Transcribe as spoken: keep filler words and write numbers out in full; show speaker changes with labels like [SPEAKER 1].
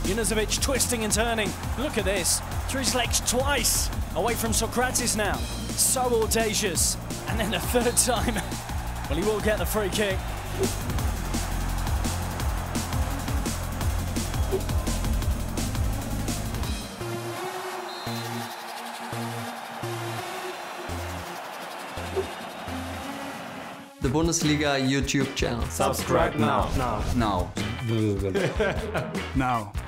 [SPEAKER 1] Junuzovic twisting and turning. Look at this. Through his legs twice. Away from Sokratis now. So audacious. And then a third time. Well, he will get the free kick.
[SPEAKER 2] The Bundesliga YouTube channel.
[SPEAKER 3] Subscribe now.
[SPEAKER 4] Now.
[SPEAKER 2] Now.
[SPEAKER 4] Now.